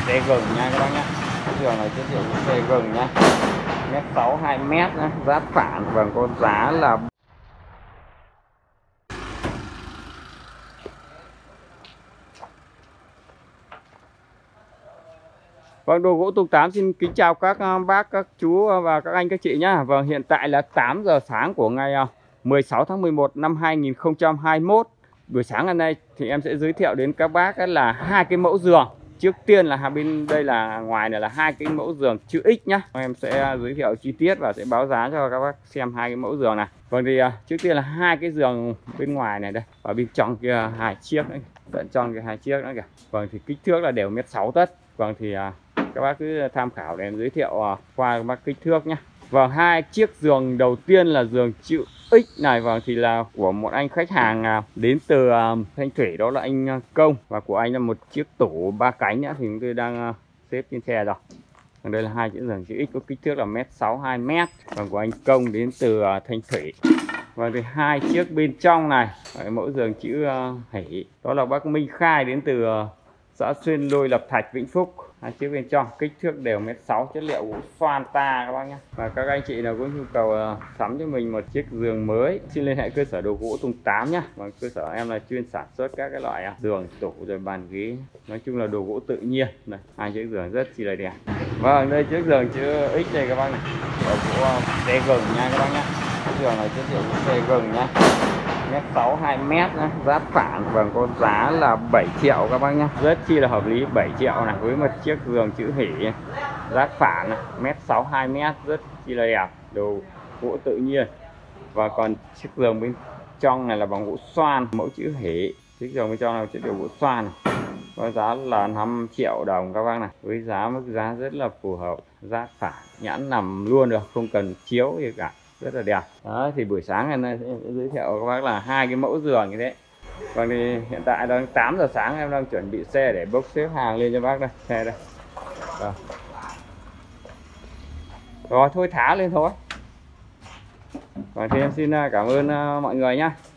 xe gừng nha các bác nhé. Giường này giới thiệu xe gừng nha, mét 6 2 mét nhá, giá phản và con giá là vâng. Đồ gỗ Tùng Tám xin kính chào các bác, các chú và các anh các chị nhá. Vâng, hiện tại là 8 giờ sáng của ngày 16 tháng 11 năm 2021. Buổi sáng hôm nay thì em sẽ giới thiệu đến các bác là hai cái mẫu giường. Trước tiên là bên đây là ngoài này là hai cái mẫu giường chữ X nhá. Em sẽ giới thiệu chi tiết và sẽ báo giá cho các bác xem hai cái mẫu giường này. Vâng, thì trước tiên là hai cái giường bên ngoài này đây, và bên trong kia hai chiếc nữa, tận trong kia hai chiếc nữa kìa. Vâng, thì kích thước là đều 1,6 m tất. Vâng, thì các bác cứ tham khảo để em giới thiệu qua các bác kích thước nhé. Vâng, hai chiếc giường đầu tiên là giường chữ X này. Vâng, thì là của một anh khách hàng đến từ Thanh Thủy, đó là anh Công. Và của anh là một chiếc tủ 3 cánh nữa, thì chúng tôi đang xếp trên xe rồi. Còn đây là hai chiếc giường chữ X có kích thước là 1,6 m 2 m. Và của anh Công đến từ Thanh Thủy. Và thì hai chiếc bên trong này, mẫu giường chữ Hỷ, đó là bác Minh Khai đến từ xã Xuyên Lôi, Lập Thạch, Vĩnh Phúc. Hai chiếc bên trong kích thước đều 1,6 m, chất liệu gỗ xoan ta các bác nhé. Và các anh chị nào có nhu cầu sắm cho mình một chiếc giường mới, xin liên hệ cơ sở đồ gỗ Tùng Tám nhé. Và cơ sở em là chuyên sản xuất các cái loại giường, tủ rồi bàn ghế, nói chung là đồ gỗ tự nhiên. Này, hai chiếc giường rất chi là đẹp. Vâng, đây chiếc giường chữ X đây các bác này, đồ gỗ xe gừng nha các bác nhé. Giường này chất liệu xe gừng nhá, 1,6 m 2 m nhá, giá phản và con giá là 7 triệu các bác nhá, rất chi là hợp lý. 7 triệu này với một chiếc giường chữ Hỷ, giá phản này, 1,6 m 2 m, rất chi là đẹp, đồ gỗ tự nhiên. Và còn chiếc giường bên trong này là bằng gỗ xoan, mẫu chữ Hỷ. Chiếc giường bên trong là chất liệu gỗ xoan này, có giá là 5 triệu đồng các bác này, với mức giá rất là phù hợp, giá phản, nhãn nằm luôn được, không cần chiếu gì cả, rất là đẹp. Đó, thì buổi sáng ngày nay sẽ giới thiệu các bác là hai cái mẫu giường như thế. Còn thì hiện tại đang 8 giờ sáng, em đang chuẩn bị xe để bốc xếp hàng lên cho bác đây, xe đây. Rồi thôi thả lên thôi. Còn thì em xin cảm ơn mọi người nhá.